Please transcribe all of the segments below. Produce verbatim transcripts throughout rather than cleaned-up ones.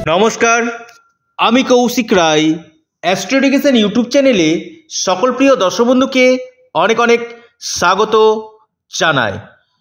নমস্কার, আমি Kaushik Roy. Astro education YouTube চ্যানেলে সকল প্রিয় দর্শক বন্ধুকে অনেক অনেক স্বাগত জানাই।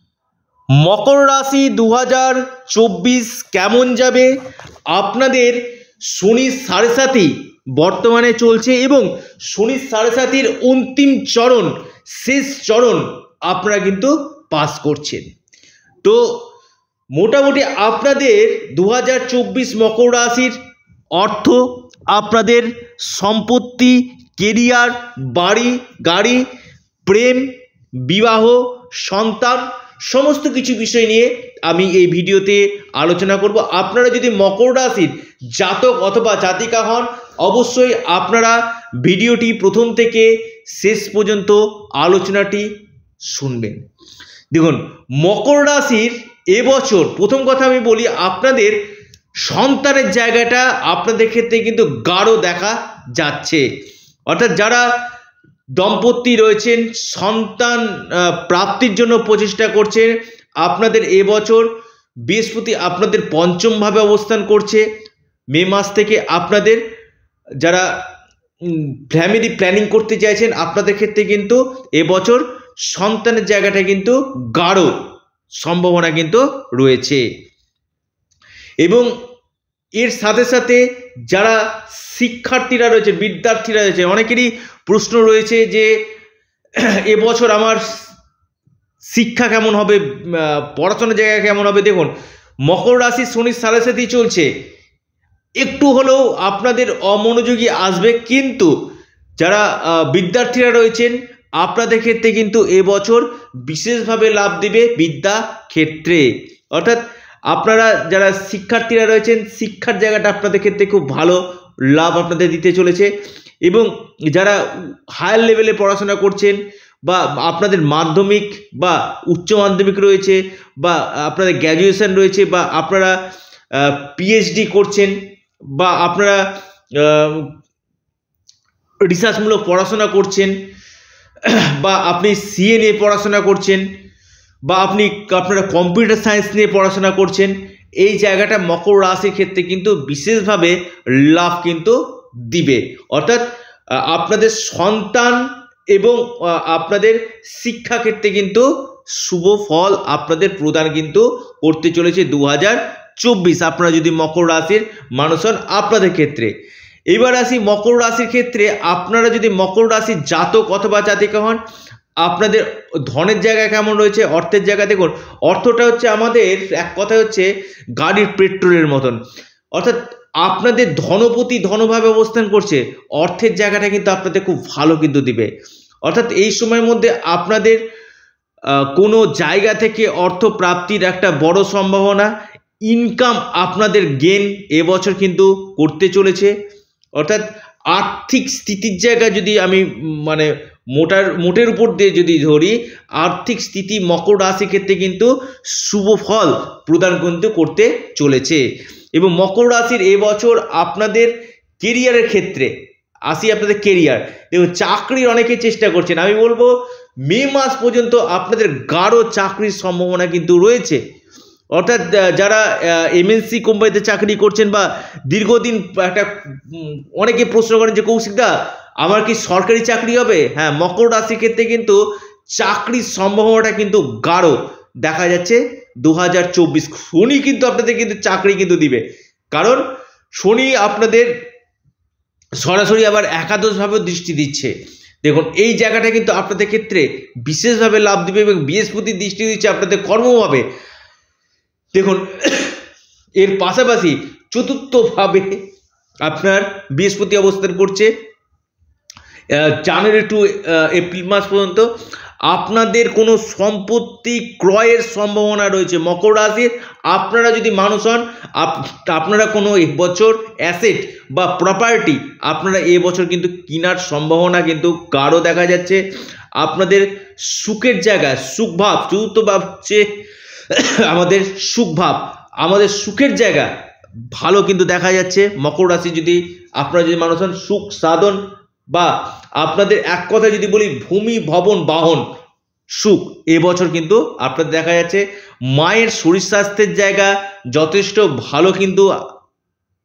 মকর রাশি দু হাজার চব্বিশ কেমন যাবে? আপনাদের শনির সাড়ে সাতি বর্তমানে চলছে এবং শনির সাড়ে সাতির অন্তিম চরণ, শেষ চরণ আপনারা কিন্তু পাস করছেন। তো মোটামুটি আপনাদের দু হাজার চব্বিশ মকর রাশির অর্থ, আপনাদের সম্পত্তি, কেরিয়ার, বাড়ি, গাড়ি, প্রেম, বিবাহ, সন্তান, সমস্ত কিছু বিষয় নিয়ে আমি এই ভিডিওতে আলোচনা করব। আপনারা যদি মকর রাশির জাতক অথবা জাতিকা হন, অবশ্যই আপনারা ভিডিওটি প্রথম থেকে শেষ পর্যন্ত আলোচনাটি শুনবেন। দেখুন, মকর রাশির এবছর প্রথম কথা আমি বলি, আপনাদের সন্তানের জায়গাটা আপনাদের ক্ষেত্রে কিন্তু গাঢ় দেখা যাচ্ছে। অর্থাৎ যারা দম্পতি রয়েছেন, সন্তান প্রাপ্তির জন্য প্রচেষ্টা করছেন, আপনাদের এবছর বৃহস্পতি আপনাদের পঞ্চমভাবে অবস্থান করছে। মে মাস থেকে আপনাদের যারা ফ্যামিলি প্ল্যানিং করতে চাইছেন, আপনাদের ক্ষেত্রে কিন্তু এবছর সন্তানের জায়গাটা কিন্তু গাঢ় সম্ভাবনা কিন্তু রয়েছে। এবং এর সাথে সাথে যারা শিক্ষার্থীরা রয়েছে, বিদ্যার্থীরা রয়েছে, অনেকেরই প্রশ্ন রয়েছে যে এবছর আমার শিক্ষা কেমন হবে, পড়াশোনার জায়গা কেমন হবে। দেখুন, মকর রাশি শনির সাড়ে সাতি চলছে, একটু হলেও আপনাদের অমনোযোগী আসবে, কিন্তু যারা বিদ্যার্থীরা রয়েছেন আপনাদের ক্ষেত্রে কিন্তু এবছর বিশেষভাবে লাভ দিবে বিদ্যা ক্ষেত্রে। অর্থাৎ আপনারা যারা শিক্ষার্থীরা রয়েছেন, শিক্ষার জায়গাটা আপনাদের ক্ষেত্রে খুব ভালো লাভ আপনাদের দিতে চলেছে। এবং যারা হায়ার লেভেলে পড়াশোনা করছেন, বা আপনাদের মাধ্যমিক বা উচ্চ মাধ্যমিক রয়েছে, বা আপনাদের গ্র্যাজুয়েশন রয়েছে, বা আপনারা পিএইচডি করছেন, বা আপনারা রিসার্চমূলক পড়াশোনা করছেন, বা আপনি সিএ নিয়ে পড়াশোনা করছেন, বা আপনি আপনারা কম্পিউটার সায়েন্স নিয়ে পড়াশোনা করছেন, এই জায়গাটা মকর রাশির ক্ষেত্রে কিন্তু বিশেষভাবে লাভ কিন্তু দিবে। অর্থাৎ আপনাদের সন্তান এবং আপনাদের শিক্ষাক্ষেত্রে কিন্তু শুভ ফল আপনাদের প্রদান কিন্তু করতে চলেছে দু হাজার চব্বিশ, আপনারা যদি মকর রাশির মানুষ হন আপনাদের ক্ষেত্রে। এবার আসি মকর রাশির ক্ষেত্রে, আপনারা যদি মকর রাশির জাতক অথবা জাতিকা হন, আপনাদের ধনের জায়গা কেমন রয়েছে, অর্থের জায়গা। দেখুন, অর্থটা হচ্ছে আমাদের এক কথা হচ্ছে গাড়ির পেট্রোলের মতন। অর্থাৎ আপনাদের ধনপতি ধনভাবে অবস্থান করছে, অর্থের জায়গাটা কিন্তু আপনাদের খুব ভালো কিন্তু দিবে। অর্থাৎ এই সময়ের মধ্যে আপনাদের কোনো জায়গা থেকে অর্থ প্রাপ্তির একটা বড় সম্ভাবনা, ইনকাম আপনাদের গেন এবছর কিন্তু করতে চলেছে। অর্থাৎ আর্থিক স্থিতির জায়গা যদি আমি মানে মোটার মোটের উপর দিয়ে যদি ধরি, আর্থিক স্থিতি মকর রাশি ক্ষেত্রে কিন্তু শুভ ফল প্রদান কিন্তু করতে চলেছে। এবং মকর রাশির এবছর আপনাদের কেরিয়ারের ক্ষেত্রে আসি, আপনাদের কেরিয়ার এবং চাকরির অনেকে চেষ্টা করছেন। আমি বলবো মে মাস পর্যন্ত আপনাদের গাঢ় চাকরির সম্ভাবনা কিন্তু রয়েছে। অর্থাৎ যারা এমএনসি কোম্পানিতে চাকরি করছেন, বা দীর্ঘদিন একটা অনেকে প্রশ্ন করেন যে কৌশিকদা আমার কি সরকারি চাকরি হবে? হ্যাঁ, মকর রাশির ক্ষেত্রে কিন্তু চাকরির সম্ভাবনাটা কিন্তু গাঢ় দেখা যাচ্ছে দু হাজার চব্বিশ। শনি কিন্তু আপনাদের কিন্তু চাকরি কিন্তু দিবে, কারণ শনি আপনাদের সরাসরি আবার একাদশভাবে দৃষ্টি দিচ্ছে। দেখুন, এই জায়গাটা কিন্তু আপনাদের ক্ষেত্রে বিশেষভাবে লাভ দিবে, এবং বৃহস্পতির দৃষ্টি দিচ্ছে আপনাদের কর্মভাবে। দেখুন, এর পাশাপাশি চতুর্থভাবে আপনার বৃহস্পতি অবস্থান করছে জানুয়ারি টু এপ্রিল মাস পর্যন্ত। আপনাদের কোনো সম্পত্তি ক্রয়ের সম্ভাবনা রয়েছে মকর রাশির। আপনারা যদি মানুষ হন, আপনারা কোনো এবছর অ্যাসেট বা প্রপার্টি আপনারা এবছর কিন্তু কেনার সম্ভাবনা কিন্তু গাঢ় দেখা যাচ্ছে। আপনাদের সুখের জায়গা, সুখভাব, চতুর্থ ভাব হচ্ছে আমাদের সুখভাব, আমাদের সুখের জায়গা ভালো কিন্তু দেখা যাচ্ছে মকর রাশি। যদি আপনারা যদি মানুষ হন, সুখ সাধন, বা আপনাদের এক কথা যদি বলি ভূমি ভবন বাহন সুখ এবছর কিন্তু আপনাদের দেখা যাচ্ছে। মায়ের শরীর স্বাস্থ্যের জায়গা যথেষ্ট ভালো কিন্তু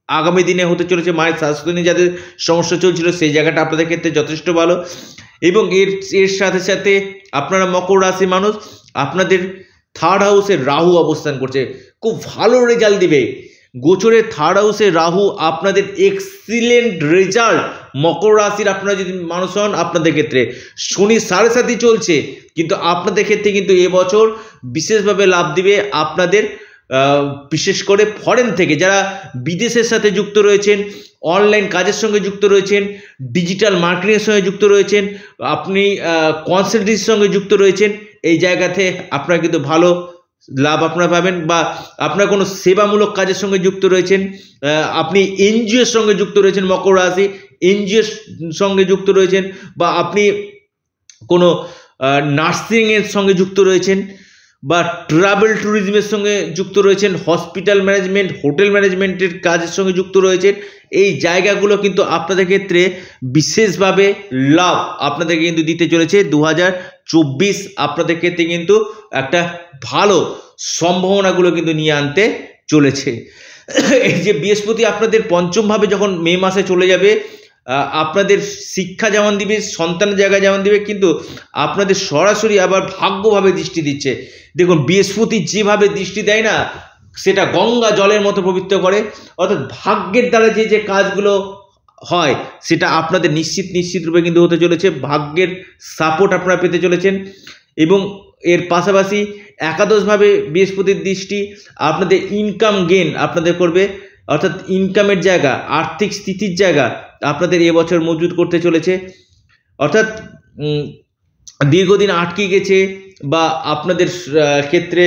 আগামী দিনে হতে চলেছে। মায়ের স্বাস্থ্য নিয়ে যাদের সমস্যা চলছিল সেই জায়গাটা আপনাদের ক্ষেত্রে যথেষ্ট ভালো। এবং এর এর সাথে সাথে আপনারা মকর রাশি মানুষ, আপনাদের থার্ড হাউসে রাহু অবস্থান করছে, খুব ভালো রেজাল্ট দিবে। গোচরের থার্ড হাউসে রাহু আপনাদের এক্সিলেন্ট রেজাল্ট। মকর রাশির আপনারা যদি মানুষ হন, আপনাদের ক্ষেত্রে শনি সাড়ে সাথে চলছে, কিন্তু আপনাদের ক্ষেত্রে কিন্তু এবছর বিশেষভাবে লাভ দিবে। আপনাদের বিশেষ করে ফরেন থেকে যারা বিদেশের সাথে যুক্ত রয়েছেন, অনলাইন কাজের সঙ্গে যুক্ত রয়েছেন, ডিজিটাল মার্কেটিংয়ের সঙ্গে যুক্ত রয়েছেন, আপনি কনসালটেন্সির সঙ্গে যুক্ত রয়েছেন, এই জায়গাতে আপনারা কিন্তু ভালো লাভ আপনারা পাবেন। বা আপনারা কোনো সেবামূলক কাজের সঙ্গে যুক্ত রয়েছেন, আপনি এনজিওর সঙ্গে যুক্ত রয়েছেন, মকর রাশি এনজিওর সঙ্গে যুক্ত রয়েছেন, বা আপনি কোনো নার্সিংয়ের সঙ্গে যুক্ত রয়েছেন, বা ট্রাভেল ট্যুরিজমের সঙ্গে যুক্ত রয়েছেন, হসপিটাল ম্যানেজমেন্ট, হোটেল ম্যানেজমেন্টের কাজের সঙ্গে যুক্ত রয়েছেন, এই জায়গাগুলো কিন্তু আপনাদের ক্ষেত্রে বিশেষভাবে লাভ আপনাদেরকে কিন্তু দিতে চলেছে। দু হাজার চব্বিশ আপনাদের ক্ষেত্রে কিন্তু একটা ভালো সম্ভাবনাগুলো কিন্তু নিয়ে আনতে চলেছে। এই যে বৃহস্পতি আপনাদের পঞ্চমভাবে যখন মে মাসে চলে যাবে, আপনাদের শিক্ষা যেমন দিবে, সন্তানের জায়গায় যেমন দিবে, কিন্তু আপনাদের সরাসরি আবার ভাগ্যভাবে দৃষ্টি দিচ্ছে। দেখুন বৃহস্পতি যেভাবে দৃষ্টি দেয় না, সেটা গঙ্গা জলের মতো পবিত্র করে। অর্থাৎ ভাগ্যের দ্বারা যে যে কাজগুলো হয় সেটা আপনাদের নিশ্চিত নিশ্চিত রূপে কিন্তু হতে চলেছে। ভাগ্যের সাপোর্ট আপনারা পেতে চলেছেন। এবং এর পাশাপাশি একাদশভাবে বৃহস্পতির দৃষ্টি আপনাদের ইনকাম গেন আপনাদের করবে। অর্থাৎ ইনকামের জায়গা, আর্থিক স্থিতির জায়গা আপনাদের এবছর মজবুত করতে চলেছে। অর্থাৎ দীর্ঘদিন আটকে গেছে বা আপনাদের ক্ষেত্রে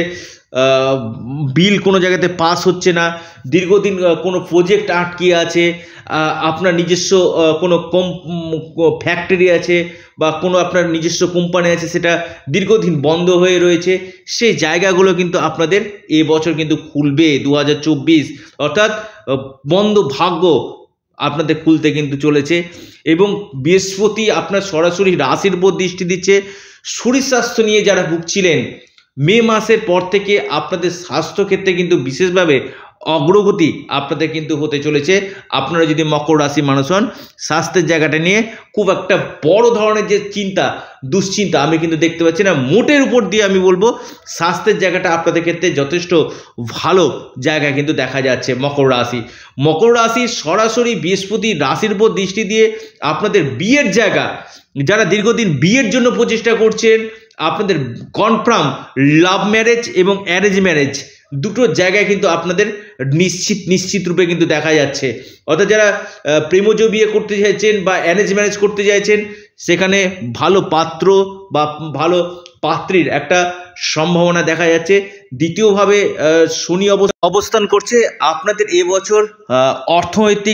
বিল কোনো জায়গাতে পাস হচ্ছে না, দীর্ঘদিন কোনো প্রজেক্ট আটকে আছে, আপনার নিজস্ব কোনো কম ফ্যাক্টরি আছে বা কোনো আপনার নিজস্ব কোম্পানি আছে, সেটা দীর্ঘদিন বন্ধ হয়ে রয়েছে, সেই জায়গাগুলো কিন্তু আপনাদের এবছর কিন্তু খুলবে। দু হাজার চব্বিশ অর্থাৎ বন্ধ ভাগ্য আপনাদের খুলতে কিন্তু চলেছে। এবং বৃহস্পতি আপনার সরাসরি রাশির উপর দৃষ্টি দিচ্ছে। শরীর স্বাস্থ্য নিয়ে যারা ভুগছিলেন, মে মাসের পর থেকে আপনাদের স্বাস্থ্যক্ষেত্রে কিন্তু বিশেষভাবে অগ্রগতি আপনাদের কিন্তু হতে চলেছে। আপনারা যদি মকর রাশি মানুষ হন, স্বাস্থ্যের জায়গাটা নিয়ে খুব একটা বড় ধরনের যে চিন্তা দুশ্চিন্তা আমি কিন্তু দেখতে পাচ্ছি না। মোটের উপর দিয়ে আমি বলবো স্বাস্থ্যের জায়গাটা আপনাদের ক্ষেত্রে যথেষ্ট ভালো জায়গা কিন্তু দেখা যাচ্ছে। মকর রাশি মকর রাশি সরাসরি বৃহস্পতি রাশির উপর দৃষ্টি দিয়ে আপনাদের বিয়ের জায়গা, যারা দীর্ঘদিন বিয়ের জন্য প্রচেষ্টা করছেন, আপনাদের কনফার্ম লাভ ম্যারেজ এবং অ্যারেঞ্জ ম্যারেজ দুটো জায়গায় কিন্তু আপনাদের নিশ্চিত নিশ্চিত রূপে কিন্তু দেখা যাচ্ছে। অর্থাৎ যারা প্রেমজ বিয়ে করতে চাইছেন বা অ্যারেঞ্জ ম্যারেজ করতে চাইছেন, সেখানে ভালো পাত্র বা ভালো পাত্রীর একটা সম্ভাবনা দেখা যাচ্ছে। দ্বিতীয়ভাবে শনি অবস্থান করছে। আপনাদের এবছর অর্থনৈতিক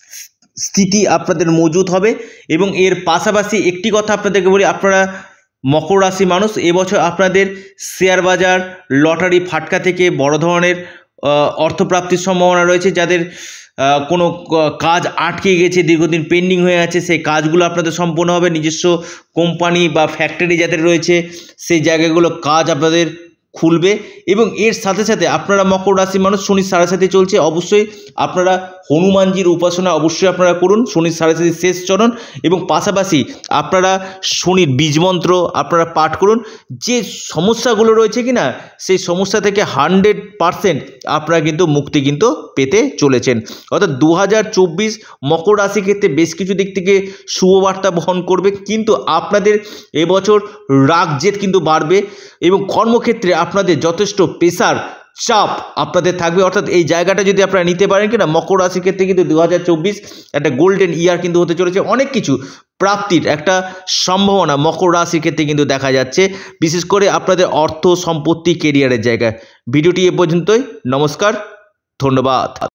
স্থিতি আপনাদের মজবুত হবে। এবং এর পাশাপাশি একটি কথা আপনাদেরকে বলি, আপনারা মকর রাশি মানুষ, এবছর আপনাদের শেয়ার বাজার, লটারি, ফাটকা থেকে বড় ধরনের অর্থপ্রাপ্তির সম্ভাবনা রয়েছে। যাদের কোনো কাজ আটকে গেছে, দীর্ঘদিন পেন্ডিং হয়ে আছে, সেই কাজগুলো আপনাদের সম্পূর্ণ হবে। নিজস্ব কোম্পানি বা ফ্যাক্টরি যাদের রয়েছে, সেই জায়গাগুলো কাজ আপনাদের খুলবে। এবং এর সাথে সাথে আপনারা মকর রাশি মানুষ, শনির সাড়ে সাথে চলছে, অবশ্যই আপনারা হনুমানজির উপাসনা অবশ্যই আপনারা করুন, শনির সাড়ে সাথে শেষ চরণ। এবং পাশাপাশি আপনারা শনির বীজমন্ত্র আপনারা পাঠ করুন। যে সমস্যাগুলো রয়েছে কিনা, সেই সমস্যা থেকে হান্ড্রেড পারসেন্ট আপনারা কিন্তু মুক্তি কিন্তু পেতে চলেছেন। অর্থাৎ দু হাজার চব্বিশ মকর রাশির ক্ষেত্রে বেশ কিছু দিক থেকে শুভবার্তা বহন করবে, কিন্তু আপনাদের এবছর রাগ জেদ কিন্তু বাড়বে এবং কর্মক্ষেত্রে আপনাদের যথেষ্ট প্রেসার, চাপ আপনাদের থাকবে। অর্থাৎ এই জায়গাটা যদি আপনারা নিতে পারেন কিনা, মকর রাশির ক্ষেত্রে কিন্তু দু হাজার চব্বিশ একটা গোল্ডেন ইয়ার কিন্তু হতে চলেছে। অনেক কিছু প্রাপ্তির একটা সম্ভাবনা মকর রাশির ক্ষেত্রে কিন্তু দেখা যাচ্ছে, বিশেষ করে আপনাদের অর্থ, সম্পত্তি, কেরিয়ারের জায়গায়। ভিডিওটি এ পর্যন্তই। নমস্কার, ধন্যবাদ।